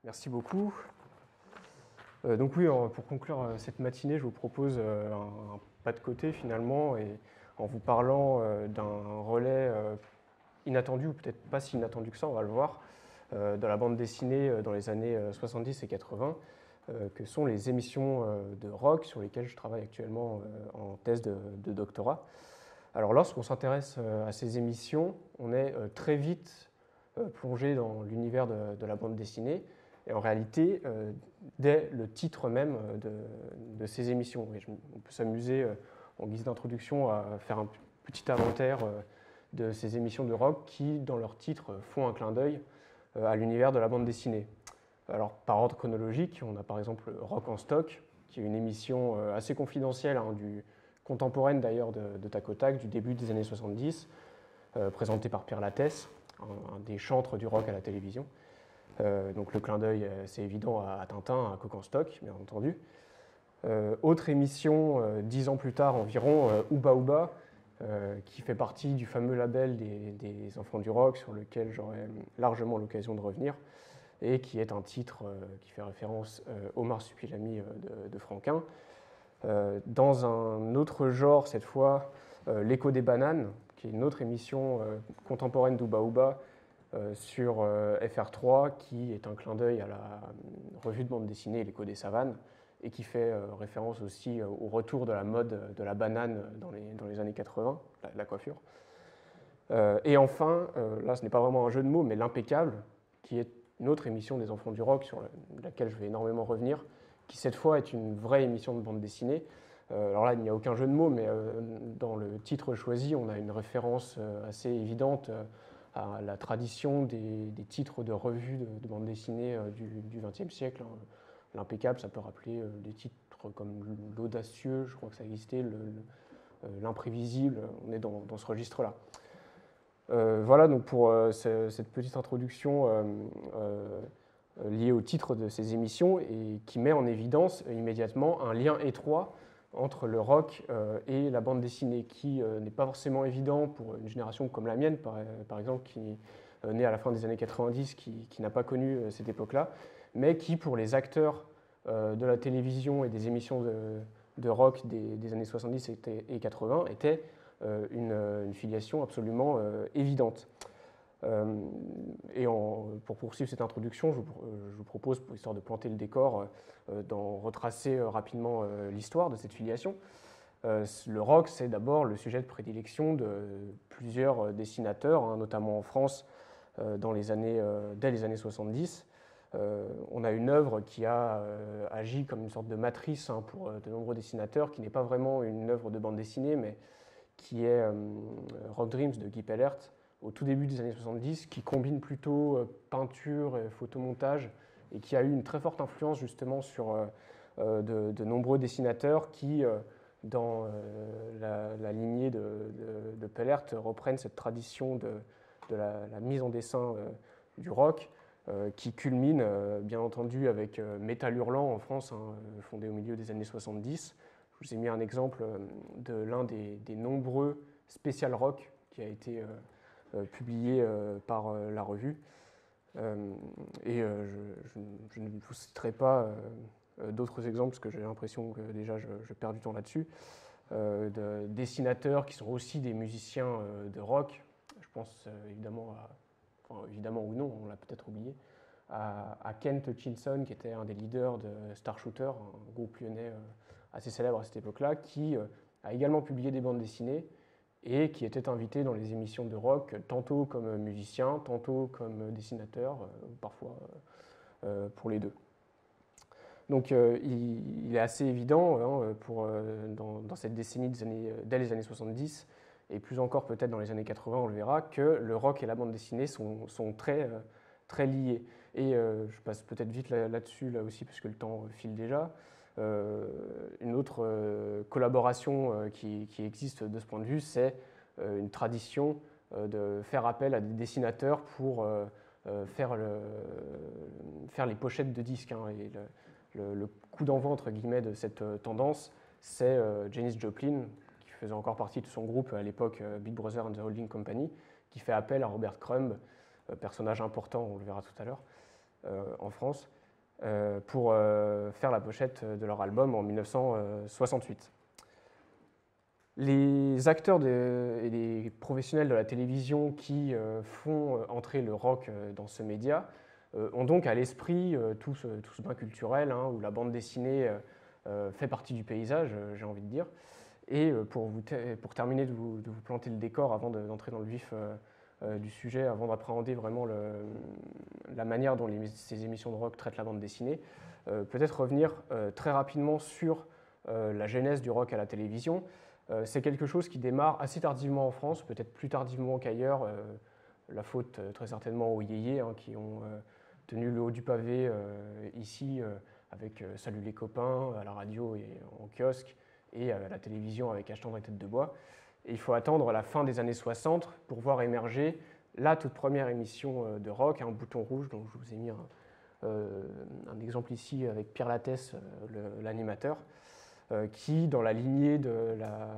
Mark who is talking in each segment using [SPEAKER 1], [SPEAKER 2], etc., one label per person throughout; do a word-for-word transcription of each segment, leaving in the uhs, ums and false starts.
[SPEAKER 1] Merci beaucoup. Euh, donc oui, en- pour conclure euh, cette matinée, je vous propose euh, un, un pas de côté finalement, et en vous parlant euh, d'un relais euh, inattendu, ou peut-être pas si inattendu que ça, on va le voir, euh, dans la bande dessinée euh, dans les années euh, soixante-dix et quatre-vingts, euh, que sont les émissions euh, de rock sur lesquelles je travaille actuellement euh, en thèse de, de doctorat. Alors lorsqu'on s'intéresse euh, à ces émissions, on est euh, très vite euh, plongé dans l'univers de, de la bande dessinée. Et en réalité, euh, dès le titre même de, de ces émissions, et je, on peut s'amuser euh, en guise d'introduction à faire un petit inventaire euh, de ces émissions de rock qui, dans leur titre, font un clin d'œil euh, à l'univers de la bande dessinée. Alors, par ordre chronologique, on a par exemple Rock en stock, qui est une émission euh, assez confidentielle, hein, du, contemporaine d'ailleurs de, de Tac au Tac, du début des années soixante-dix, euh, présentée par Pierre Lattès, un, un des chantres du rock à la télévision. Euh, donc le clin d'œil, c'est évident, à, à Tintin, à Coq en stock, bien entendu. Euh, autre émission, euh, dix ans plus tard environ, euh, Ooba Ooba, euh, qui fait partie du fameux label des, des enfants du rock, sur lequel j'aurai largement l'occasion de revenir, et qui est un titre euh, qui fait référence euh, au marsupilami euh, de, de Franquin. Euh, dans un autre genre, cette fois, euh, L'écho des bananes, qui est une autre émission euh, contemporaine d'Ooba Ooba, Euh, sur euh, F R trois, qui est un clin d'œil à la euh, revue de bande dessinée L'écho des savanes, et qui fait euh, référence aussi euh, au retour de la mode de la banane dans les, dans les années quatre-vingts, la, la coiffure. Euh, et enfin, euh, là ce n'est pas vraiment un jeu de mots, mais L'Impeccable, qui est une autre émission des enfants du rock sur la, laquelle je vais énormément revenir, qui cette fois est une vraie émission de bande dessinée. Euh, alors là, il n'y a aucun jeu de mots, mais euh, dans le titre choisi, on a une référence euh, assez évidente euh, à la tradition des, des titres de revues de, de bande dessinée euh, du vingtième siècle. Hein. L'Impeccable, ça peut rappeler euh, des titres comme L'Audacieux, je crois que ça existait, L'Imprévisible, on est dans, dans ce registre-là. Euh, voilà donc pour euh, ce, cette petite introduction euh, euh, liée au titre de ces émissions, et qui met en évidence euh, immédiatement un lien étroit entre le rock euh, et la bande dessinée, qui euh, n'est pas forcément évident pour une génération comme la mienne, par, par exemple, qui est née à la fin des années quatre-vingt-dix, qui, qui n'a pas connu euh, cette époque-là, mais qui, pour les acteurs euh, de la télévision et des émissions de, de rock des, des années soixante-dix et quatre-vingts, était euh, une, une, filiation absolument euh, évidente. Euh, et en, pour poursuivre cette introduction, je vous, je vous propose, pour histoire de planter le décor, euh, d'en retracer euh, rapidement euh, l'histoire de cette filiation. Euh, le rock, c'est d'abord le sujet de prédilection de plusieurs dessinateurs, hein, notamment en France, euh, dans les années, euh, dès les années soixante-dix. Euh, on a une œuvre qui a euh, agi comme une sorte de matrice, hein, pour euh, de nombreux dessinateurs, qui n'est pas vraiment une œuvre de bande dessinée, mais qui est euh, Rock Dreams de Guy Pellert, au tout début des années soixante-dix, qui combine plutôt euh, peinture et photomontage, et qui a eu une très forte influence justement sur euh, euh, de, de nombreux dessinateurs qui, euh, dans euh, la, la lignée de, de, de Pellert, reprennent cette tradition de, de la, la mise en dessin euh, du rock, euh, qui culmine euh, bien entendu avec euh, Métal Hurlant en France, hein, fondé au milieu des années soixante-dix. Je vous ai mis un exemple de l'un des, des nombreux spécial rock qui a été euh, euh, publié euh, par euh, la revue. Euh, et euh, je, je, je ne vous citerai pas euh, d'autres exemples, parce que j'ai l'impression que déjà je, je perds du temps là-dessus, euh, de dessinateurs qui sont aussi des musiciens euh, de rock. Je pense euh, évidemment à, enfin évidemment ou non, on l'a peut-être oublié, à, à Kent Hutchinson, qui était un des leaders de Star Shooter, un groupe lyonnais euh, assez célèbre à cette époque-là, qui euh, a également publié des bandes dessinées et qui était invité dans les émissions de rock, tantôt comme musicien, tantôt comme dessinateur, euh, parfois euh, pour les deux. Donc euh, il, il est assez évident, hein, pour, euh, dans, dans cette décennie des années, dès les années soixante-dix, et plus encore peut-être dans les années quatre-vingts, on le verra, que le rock et la bande dessinée sont, sont très, euh, très liés. Et euh, je passe peut-être vite là, là-dessus, là aussi, parce que le temps file déjà. Euh, une autre euh, collaboration euh, qui, qui existe de ce point de vue, c'est euh, une tradition euh, de faire appel à des dessinateurs pour euh, euh, faire, le, faire les pochettes de disques, hein, et le, le, le coup d'envoi entre guillemets de cette euh, tendance, c'est euh, Janis Joplin, qui faisait encore partie de son groupe à l'époque, euh, Big Brother and the Holding Company, qui fait appel à Robert Crumb, euh, personnage important, on le verra tout à l'heure, euh, en France, euh, pour euh, faire la pochette de leur album en mille neuf cent soixante-huit. Les acteurs de, et les professionnels de la télévision qui euh, font entrer le rock euh, dans ce média euh, ont donc à l'esprit euh, tout, ce, tout ce bain culturel, hein, où la bande dessinée euh, fait partie du paysage, euh, j'ai envie de dire. Et euh, pour, vous pour terminer de vous, de vous planter le décor avant d'entrer dans le vif euh, euh, du sujet, avant d'appréhender vraiment le, la manière dont les, ces émissions de rock traitent la bande dessinée, euh, peut-être revenir euh, très rapidement sur euh, la genèse du rock à la télévision. Euh, c'est quelque chose qui démarre assez tardivement en France, peut-être plus tardivement qu'ailleurs, euh, la faute euh, très certainement aux yéyés hein, qui ont euh, tenu le haut du pavé euh, ici euh, avec euh, Salut les copains à la radio et en kiosque et à la télévision avec H-Tendre et Tête de Bois. Et il faut attendre la fin des années soixante pour voir émerger la toute première émission euh, de rock, un bouton rouge, dont je vous ai mis un, euh, un exemple ici avec Pierre Lattès, euh, l'animateur, euh, qui, dans la lignée de la,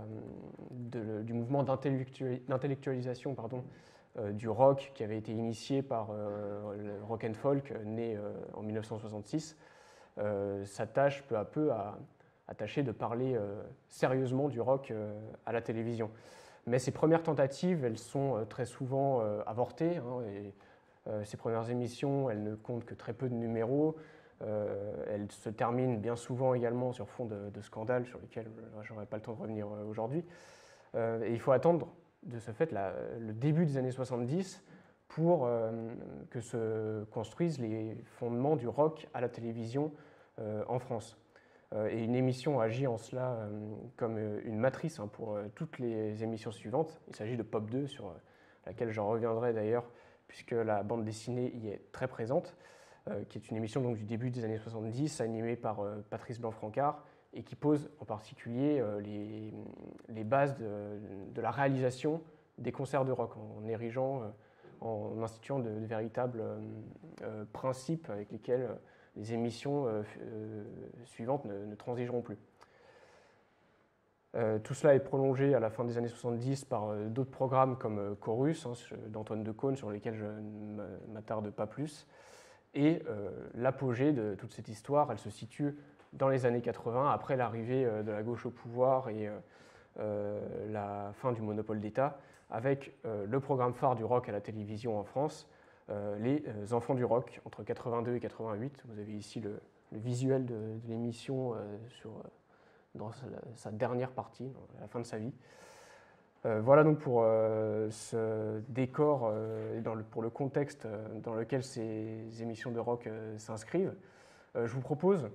[SPEAKER 1] de, du mouvement d'intellectualisation pardon, euh, du rock qui avait été initié par euh, le Rock and Folk, né euh, en mille neuf cent soixante-six, euh, s'attache peu à peu à, à tâcher de parler euh, sérieusement du rock euh, à la télévision. Mais ces premières tentatives, elles sont euh, très souvent euh, avortées, hein, et euh, ces premières émissions, elles ne comptent que très peu de numéros. Euh, elles se terminent bien souvent également sur fond de, de scandales sur lesquels je n'aurai pas le temps de revenir aujourd'hui. Euh, et il faut attendre de ce fait la, le début des années soixante-dix pour euh, que se construisent les fondements du rock à la télévision euh, en France. Euh, et une émission agit en cela euh, comme une matrice hein, pour euh, toutes les émissions suivantes. Il s'agit de Pop deux, sur laquelle j'en reviendrai d'ailleurs, puisque la bande dessinée y est très présente, euh, qui est une émission donc, du début des années soixante-dix, animée par euh, Patrice Blanc-Francard, et qui pose en particulier euh, les, les bases de, de la réalisation des concerts de rock, en érigeant, euh, en instituant de, de véritables euh, euh, principes avec lesquels euh, les émissions euh, euh, suivantes ne, ne transigeront plus. Euh, tout cela est prolongé à la fin des années soixante-dix par euh, d'autres programmes comme euh, Chorus, hein, d'Antoine Decaune, sur lesquels je ne m'attarde pas plus. Et euh, l'apogée de toute cette histoire, elle se situe dans les années quatre-vingts, après l'arrivée euh, de la gauche au pouvoir et euh, euh, la fin du monopole d'État, avec euh, le programme phare du rock à la télévision en France, euh, les euh, Enfants du rock, entre quatre-vingt-deux et quatre-vingt-huit. Vous avez ici le, le visuel de, de l'émission euh, sur, dans sa, sa dernière partie, à la fin de sa vie. Euh, voilà donc pour euh, ce décor euh, et dans le, pour le contexte euh, dans lequel ces émissions de rock euh, s'inscrivent. Euh, je vous propose,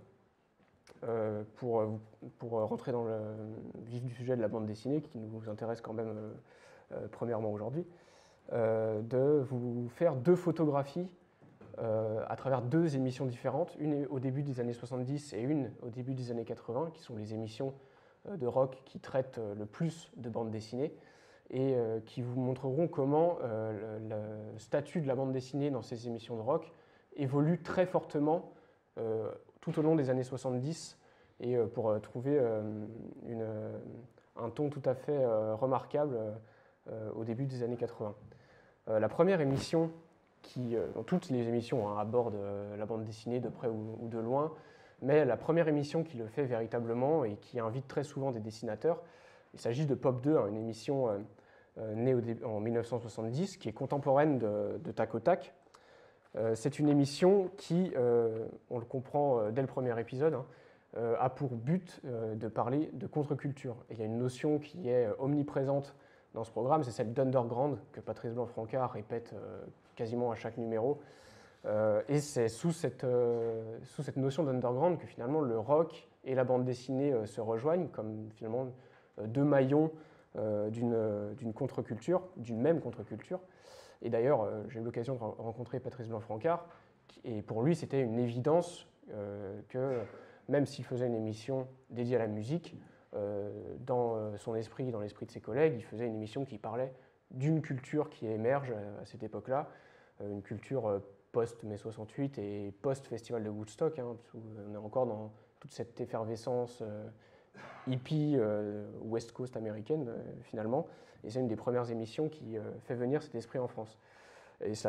[SPEAKER 1] euh, pour, pour rentrer dans le vif du sujet de la bande dessinée, qui nous intéresse quand même euh, euh, premièrement aujourd'hui, euh, de vous faire deux photographies euh, à travers deux émissions différentes, une au début des années soixante-dix et une au début des années quatre-vingts, qui sont les émissions de rock qui traitent le plus de bande dessinée et euh, qui vous montreront comment euh, le, le statut de la bande dessinée dans ces émissions de rock évolue très fortement euh, tout au long des années soixante-dix et euh, pour euh, trouver euh, une, euh, un ton tout à fait euh, remarquable euh, au début des années quatre-vingts. Euh, la première émission qui, euh, dans toutes les émissions hein, abordent euh, la bande dessinée de près ou, ou de loin, mais la première émission qui le fait véritablement et qui invite très souvent des dessinateurs, il s'agit de Pop deux, hein, une émission euh, euh, née au début, en mille neuf cent soixante-dix, qui est contemporaine de, de Tac au Tac. Euh, c'est une émission qui, euh, on le comprend euh, dès le premier épisode, hein, euh, a pour but euh, de parler de contre-culture. Et il y a une notion qui est omniprésente dans ce programme, c'est celle d'underground, que Patrice Blanc-Francard répète euh, quasiment à chaque numéro. Euh, et c'est sous cette, euh, sous cette notion d'underground que finalement le rock et la bande dessinée euh, se rejoignent comme finalement euh, deux maillons euh, d'une contre-culture, d'une même contre-culture. Et d'ailleurs, euh, j'ai eu l'occasion de rencontrer Patrice Blanc-Francard, et pour lui c'était une évidence euh, que même s'il faisait une émission dédiée à la musique, euh, dans son esprit, dans l'esprit de ses collègues, il faisait une émission qui parlait d'une culture qui émerge à cette époque-là, une culture post-mai soixante-huit et post-festival de Woodstock, hein, où on est encore dans toute cette effervescence euh, hippie euh, West Coast américaine, euh, finalement. Et c'est une des premières émissions qui euh, fait venir cet esprit en France. Et ça,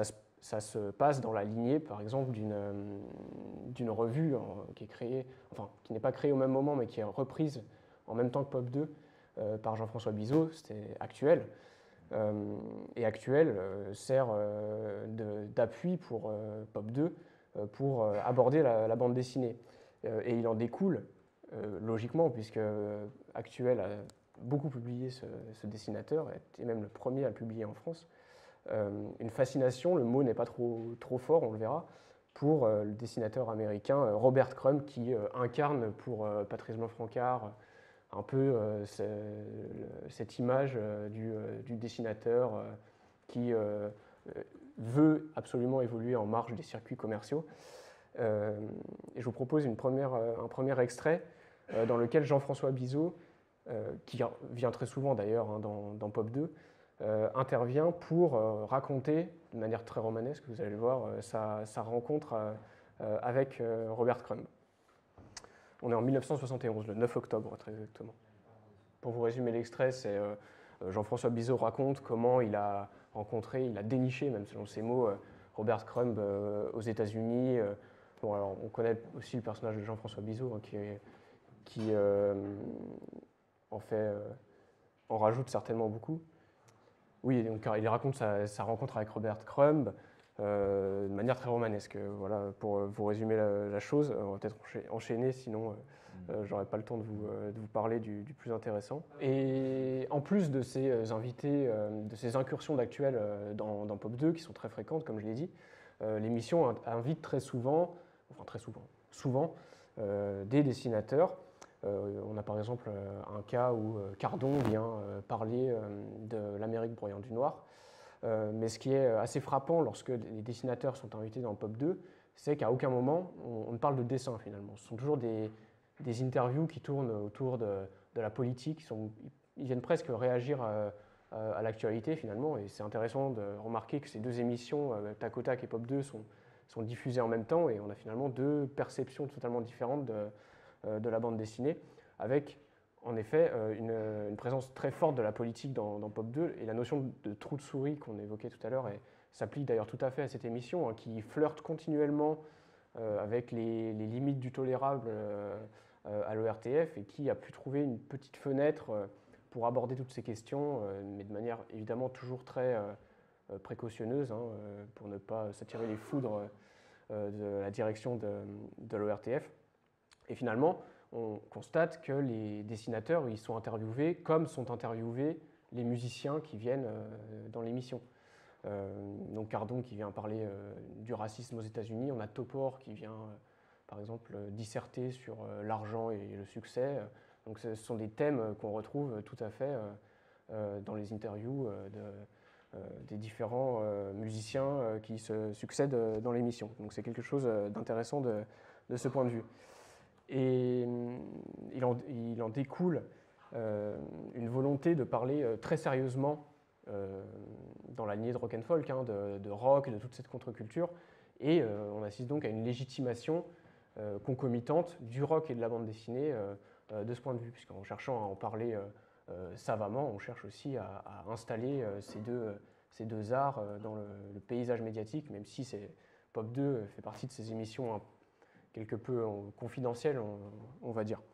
[SPEAKER 1] ça se passe dans la lignée, par exemple, d'une d'une revue hein, qui est créée, enfin, qui n'est pas créée au même moment, mais qui est reprise en même temps que Pop deux euh, par Jean-François Bizot, c'était Actuel. Euh, et Actuel euh, sert euh, d'appui pour euh, Pop deux euh, pour euh, aborder la, la bande dessinée. Euh, et il en découle, euh, logiquement, puisque Actuel a beaucoup publié ce, ce dessinateur, et même le premier à le publier en France, euh, une fascination, le mot n'est pas trop, trop fort, on le verra, pour euh, le dessinateur américain euh, Robert Crumb, qui euh, incarne pour euh, Patrice Blanc-Francard un peu euh, cette image euh, du, euh, du, dessinateur euh, qui euh, veut absolument évoluer en marge des circuits commerciaux. Euh, et je vous propose une première, un premier extrait euh, dans lequel Jean-François Bizot, euh, qui vient très souvent d'ailleurs hein, dans, dans Pop deux, euh, intervient pour euh, raconter, de manière très romanesque, vous allez le voir, euh, sa, sa rencontre euh, avec euh, Robert Crumb. On est en mille neuf cent soixante et onze, le neuf octobre très exactement. Pour vous résumer l'extrait, c'est euh, Jean-François Bizot raconte comment il a rencontré, il a déniché, même selon ses mots, euh, Robert Crumb euh, aux États-Unis. Euh, bon, alors, on connaît aussi le personnage de Jean-François Bizot hein, qui, est, qui euh, en fait, euh, en rajoute certainement beaucoup. Oui, donc, il raconte sa, sa rencontre avec Robert Crumb euh, de manière très romanesque. Voilà, pour vous résumer la, la chose, on va peut-être enchaîner, sinon euh, mmh. j'aurais pas le temps de vous, euh, de vous parler du, du plus intéressant. Et en plus de ces invités, euh, de ces incursions d'Actuel euh, dans, dans Pop deux, qui sont très fréquentes, comme je l'ai dit, euh, l'émission invite très souvent, enfin très souvent, souvent, euh, des dessinateurs. Euh, on a par exemple un cas où Cardon vient parler de l'Amérique brouillant du noir. Euh, mais ce qui est assez frappant lorsque les dessinateurs sont invités dans Pop deux, c'est qu'à aucun moment on, on ne parle de dessin finalement. Ce sont toujours des, des interviews qui tournent autour de, de la politique. Ils, sont, ils viennent presque réagir à, à, à l'actualité finalement. Et c'est intéressant de remarquer que ces deux émissions, euh, Tac au Tac et Pop deux, sont, sont diffusées en même temps. Et on a finalement deux perceptions totalement différentes de, de la bande dessinée, avec en effet une, une présence très forte de la politique dans, dans Pop deux, et la notion de trou de souris qu'on évoquait tout à l'heure s'applique d'ailleurs tout à fait à cette émission, hein, qui flirte continuellement euh, avec les, les limites du tolérable euh, à l'O R T F, et qui a pu trouver une petite fenêtre euh, pour aborder toutes ces questions, euh, mais de manière évidemment toujours très euh, précautionneuse, hein, pour ne pas s'attirer les foudres euh, de la direction de, de l'O R T F. Et finalement, on constate que les dessinateurs ils sont interviewés comme sont interviewés les musiciens qui viennent euh, dans l'émission. Euh, donc Cardon qui vient parler euh, du racisme aux États-Unis, on a Topor qui vient, euh, par exemple, disserter sur euh, l'argent et le succès. Donc ce sont des thèmes qu'on retrouve tout à fait euh, euh, dans les interviews euh, de, euh, des différents euh, musiciens euh, qui se succèdent dans l'émission. Donc c'est quelque chose d'intéressant de, de ce point de vue. Et il en, il en découle euh, une volonté de parler euh, très sérieusement euh, dans la lignée de rock and folk, hein, de, de rock, de toute cette contre-culture. Et euh, on assiste donc à une légitimation euh, concomitante du rock et de la bande dessinée euh, euh, de ce point de vue, puisqu'en cherchant à en parler euh, euh, savamment, on cherche aussi à, à installer euh, ces, deux, ces deux arts euh, dans le, le paysage médiatique, même si Pop deux fait partie de ces émissions hein, quelque peu confidentiel, on, on va dire.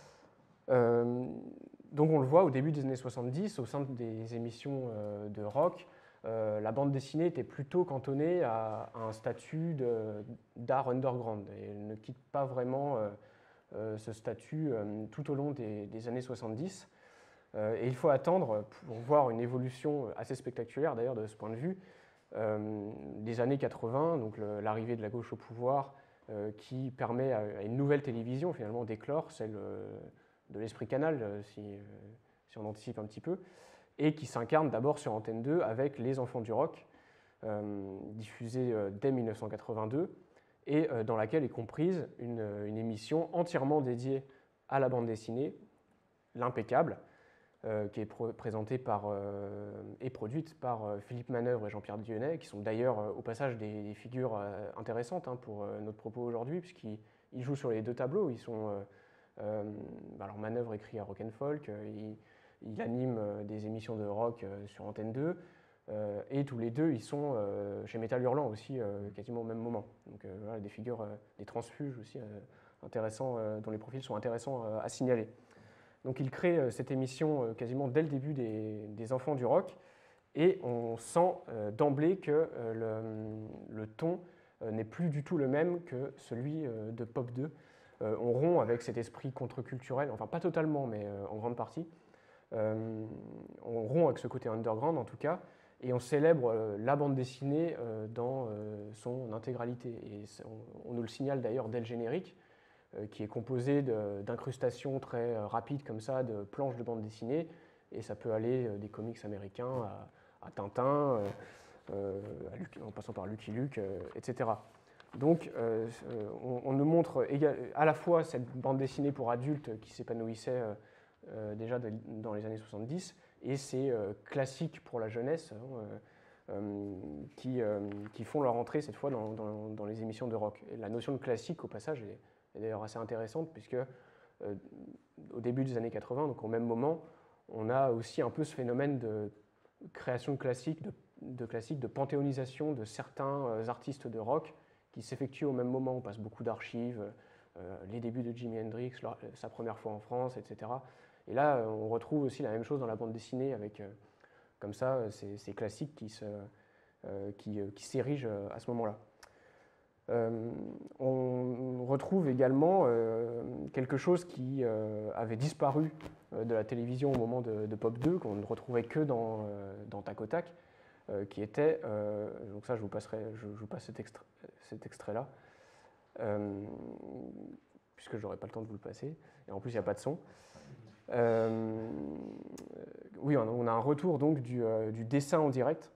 [SPEAKER 1] Euh, donc on le voit au début des années soixante-dix, au sein des émissions euh, de rock, euh, la bande dessinée était plutôt cantonnée à, à un statut d'art underground, et elle ne quitte pas vraiment euh, euh, ce statut euh, tout au long des, des années soixante-dix. Euh, et il faut attendre pour voir une évolution assez spectaculaire d'ailleurs de ce point de vue, euh, des années quatre-vingts, donc l'arrivée de la gauche au pouvoir, Euh, qui permet à une nouvelle télévision finalement d'éclore, celle euh, de l'Esprit Canal, euh, si, euh, si on anticipe un petit peu, et qui s'incarne d'abord sur Antenne deux avec Les Enfants du Rock, euh, diffusée euh, dès mille neuf cent quatre-vingt-deux, et euh, dans laquelle est comprise une, une émission entièrement dédiée à la bande dessinée, L'Impeccable, Euh, qui est présentée par, euh, et produite par euh, Philippe Manœuvre et Jean-Pierre Dionnet, qui sont d'ailleurs euh, au passage des, des figures euh, intéressantes hein, pour euh, notre propos aujourd'hui, puisqu'ils ils jouent sur les deux tableaux. Ils sont, euh, euh, alors Manœuvre écrit à Rock and Folk, euh, il, il anime euh, des émissions de rock euh, sur Antenne deux, Euh, et tous les deux, ils sont euh, chez Métal Hurlant aussi, euh, quasiment au même moment. Donc euh, voilà, des figures, euh, des transfuges aussi euh, intéressants, euh, dont les profils sont intéressants euh, à signaler. Donc il crée euh, cette émission euh, quasiment dès le début des, des Enfants du rock, et on sent euh, d'emblée que euh, le, le ton euh, n'est plus du tout le même que celui euh, de Pop deux. Euh, on rompt avec cet esprit contre-culturel, enfin pas totalement, mais euh, en grande partie. Euh, on rompt avec ce côté underground en tout cas, et on célèbre euh, la bande dessinée euh, dans euh, son intégralité. Et on, on nous le signale d'ailleurs dès le générique, euh, qui est composé d'incrustations très euh, rapides comme ça, de planches de bande dessinée, et ça peut aller euh, des comics américains à, à Tintin, euh, euh, à Luke, en passant par Lucky Luke, euh, et cetera. Donc euh, on, on nous montre égal, à la fois cette bande dessinée pour adultes qui s'épanouissait euh, euh, déjà de, dans les années soixante-dix, et ces euh, classiques pour la jeunesse hein, euh, qui, euh, qui font leur entrée cette fois dans, dans, dans les émissions de rock. Et la notion de classique au passage est, est d'ailleurs assez intéressante, puisque euh, au début des années quatre-vingts, donc au même moment, on a aussi un peu ce phénomène de création de classiques, de, de classiques, de panthéonisation de certains euh, artistes de rock qui s'effectuent au même moment. On passe beaucoup d'archives, euh, les débuts de Jimi Hendrix, leur, sa première fois en France, et cetera. Et là, on retrouve aussi la même chose dans la bande dessinée, avec euh, comme ça ces, ces classiques qui se, euh, qui, qui s'érigent à ce moment-là. Euh, on retrouve également euh, quelque chose qui euh, avait disparu euh, de la télévision au moment de, de Pop deux, qu'on ne retrouvait que dans, euh, dans Tac au Tac, euh, qui était, euh, donc ça je vous, passerai, je, je vous passe cet, extra, cet extrait-là, euh, puisque je n'aurai pas le temps de vous le passer, et en plus il n'y a pas de son. Euh, oui, on a un retour donc du, euh, du dessin en direct,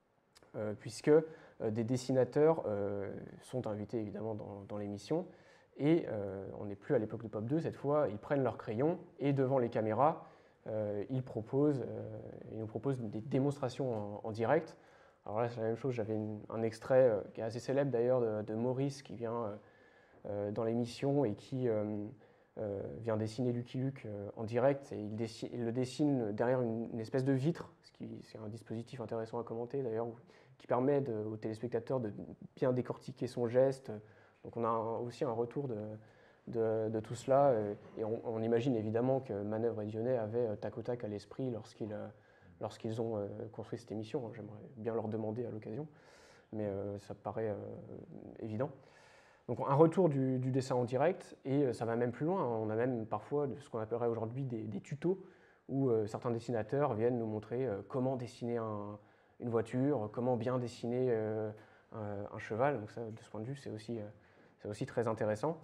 [SPEAKER 1] euh, puisque des dessinateurs euh, sont invités évidemment dans, dans l'émission, et euh, on n'est plus à l'époque de Pop deux, cette fois ils prennent leur crayon et devant les caméras euh, ils, proposent, euh, ils nous proposent des démonstrations en, en direct. Alors là c'est la même chose, j'avais un extrait euh, qui est assez célèbre d'ailleurs de, de Maurice qui vient euh, euh, dans l'émission et qui euh, euh, vient dessiner Lucky Luke euh, en direct, et il, dessine, il le dessine derrière une, une espèce de vitre, ce qui c'est un dispositif intéressant à commenter d'ailleurs, qui permet de, aux téléspectateurs de bien décortiquer son geste. Donc on a un, aussi un retour de, de, de tout cela, et on, on imagine évidemment que Manœuvre et Dionnet avaient Tac au Tac à l'esprit lorsqu'ils lorsqu'ils ont euh, construit cette émission. J'aimerais bien leur demander à l'occasion, mais euh, ça paraît euh, évident. Donc un retour du, du dessin en direct, et ça va même plus loin. On a même parfois ce qu'on appellerait aujourd'hui des, des tutos, où euh, certains dessinateurs viennent nous montrer euh, comment dessiner un, une voiture, comment bien dessiner euh, un, un cheval. Donc ça, de ce point de vue, c'est aussi, euh, c'est aussi très intéressant.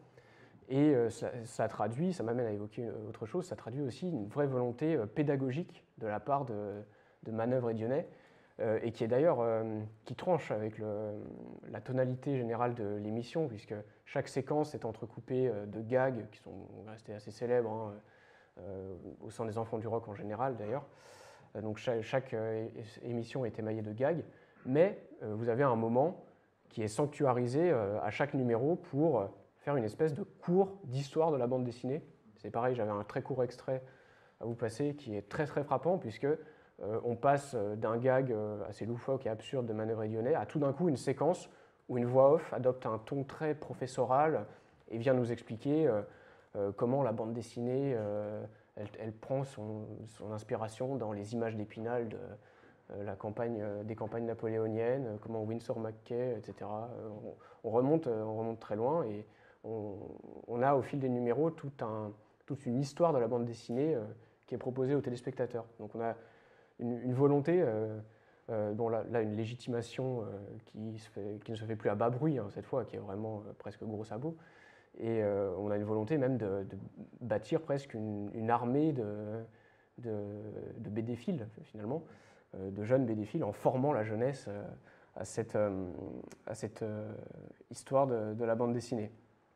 [SPEAKER 1] Et euh, ça, ça traduit, ça m'amène à évoquer autre chose, ça traduit aussi une vraie volonté euh, pédagogique de la part de, de Manœuvre et Dionnet, euh, et qui est d'ailleurs, euh, qui tranche avec le, la tonalité générale de l'émission, puisque chaque séquence est entrecoupée euh, de gags qui sont restés assez célèbres, hein, euh, au sein des Enfants du rock en général d'ailleurs. Donc chaque, chaque euh, émission est émaillée de gags, mais euh, vous avez un moment qui est sanctuarisé euh, à chaque numéro pour faire une espèce de cours d'histoire de la bande dessinée. C'est pareil, j'avais un très court extrait à vous passer qui est très très frappant, puisque euh, on passe d'un gag euh, assez loufoque et absurde de Manœuvre et Dionnet à tout d'un coup une séquence où une voix off adopte un ton très professoral et vient nous expliquer euh, euh, comment la bande dessinée euh, elle, elle prend son, son inspiration dans les images d'Épinal de euh, la campagne, euh, des campagnes napoléoniennes, euh, comment Winsor McKay, et cetera. Euh, on, on, remonte, euh, on remonte très loin, et on, on a au fil des numéros tout un, toute une histoire de la bande dessinée euh, qui est proposée aux téléspectateurs. Donc on a une, une volonté, euh, euh, bon là, là une légitimation euh, qui, se fait, qui ne se fait plus à bas bruit hein, cette fois, qui est vraiment euh, presque gros sabot. Et euh, on a une volonté même de, de bâtir presque une, une armée de, de, de bédéphiles, finalement, euh, de jeunes bédéphiles, en formant la jeunesse euh, à cette, euh, à cette euh, histoire de, de la bande dessinée.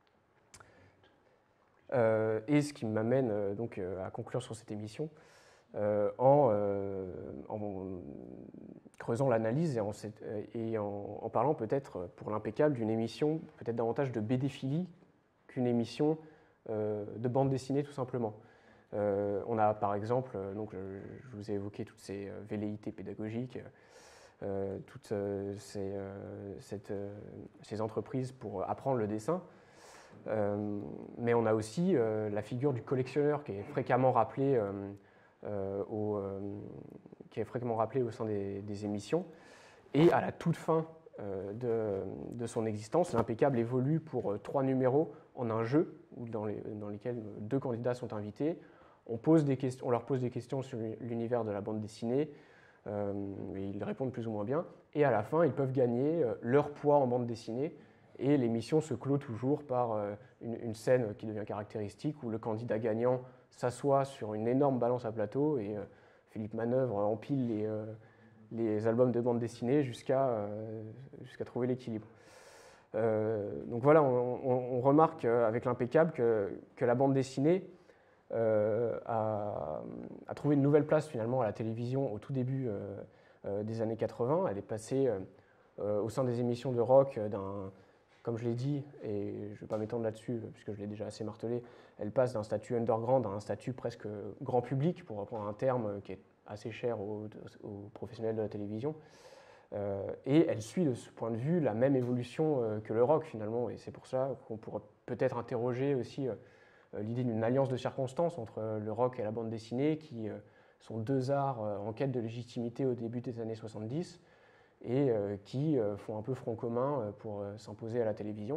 [SPEAKER 1] Euh, et ce qui m'amène euh, donc euh, à conclure sur cette émission, euh, en, euh, en creusant l'analyse et, en, et en, en parlant peut-être, pour l'impeccable, d'une émission peut-être davantage de bédéphilie qu'une émission euh, de bande dessinée tout simplement. Euh, on a par exemple, donc, je, je vous ai évoqué toutes ces velléités pédagogiques, euh, toutes euh, ces, euh, cette, euh, ces entreprises pour apprendre le dessin. Euh, mais on a aussi euh, la figure du collectionneur qui est fréquemment rappelée, euh, euh, au, euh, qui est fréquemment rappelée au sein des, des émissions. Et à la toute fin euh, de, de son existence, l'Impeccable évolue pour euh, trois numéros en un jeu où dans, les, dans lesquels deux candidats sont invités. On, pose des questions, on leur pose des questions sur l'univers de la bande dessinée. Euh, et ils répondent plus ou moins bien. Et à la fin, ils peuvent gagner euh, leur poids en bande dessinée. Et l'émission se clôt toujours par euh, une, une scène qui devient caractéristique où le candidat gagnant s'assoit sur une énorme balance à plateau et euh, Philippe Manœuvre empile les, euh, les albums de bande dessinée jusqu'à euh, jusqu'à trouver l'équilibre. Euh, donc voilà, on, on, on remarque avec l'Impeccable que, que la bande dessinée Euh, a, a trouvé une nouvelle place finalement à la télévision au tout début euh, euh, des années quatre-vingts. Elle est passée euh, au sein des émissions de rock d'un, comme je l'ai dit, et je ne vais pas m'étendre là-dessus puisque je l'ai déjà assez martelé, elle passe d'un statut underground à un statut presque grand public, pour reprendre un terme qui est assez cher aux, aux professionnels de la télévision. Euh, et elle suit de ce point de vue la même évolution euh, que le rock finalement, et c'est pour ça qu'on pourrait peut-être interroger aussi euh, l'idée d'une alliance de circonstances entre le rock et la bande dessinée, qui sont deux arts en quête de légitimité au début des années soixante-dix et qui font un peu front commun pour s'imposer à la télévision.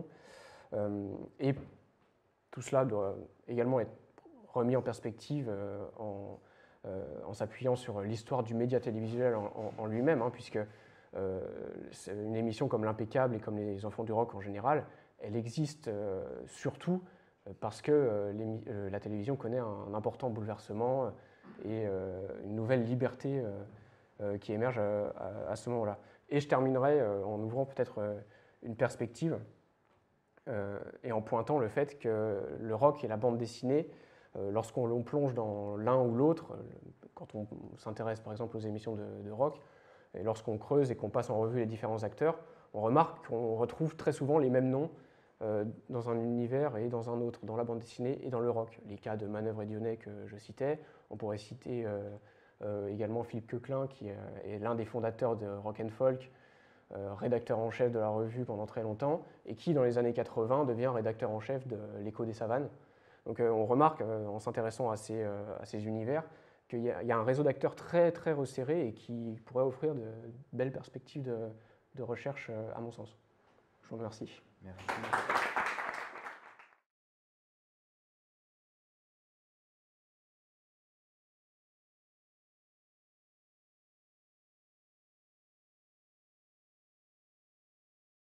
[SPEAKER 1] Et tout cela doit également être remis en perspective en, en s'appuyant sur l'histoire du média télévisuel en, en, en lui-même, hein, puisque euh, une émission comme l'Impeccable et comme les Enfants du rock en général, elle existe euh, surtout parce que euh, euh, la télévision connaît un, un important bouleversement et euh, une nouvelle liberté euh, euh, qui émerge à, à, à ce moment-là. Et je terminerai euh, en ouvrant peut-être euh, une perspective euh, et en pointant le fait que le rock et la bande dessinée, euh, lorsqu'on plonge dans l'un ou l'autre, quand on s'intéresse par exemple aux émissions de, de rock, et lorsqu'on creuse et qu'on passe en revue les différents acteurs, on remarque qu'on retrouve très souvent les mêmes noms Euh, dans un univers et dans un autre, dans la bande dessinée et dans le rock. Les cas de Manœuvre et Dionnet que je citais, on pourrait citer euh, euh, également Philippe Coquelin, qui euh, est l'un des fondateurs de Rock and Folk, euh, rédacteur en chef de la revue pendant très longtemps, et qui, dans les années quatre-vingts, devient rédacteur en chef de l'Écho des Savanes. Donc euh, on remarque, euh, en s'intéressant à ces, euh, à ces univers, qu'il y, y a un réseau d'acteurs très, très resserré et qui pourrait offrir de belles perspectives de, de recherche, euh, à mon sens. Je vous remercie.
[SPEAKER 2] Merci.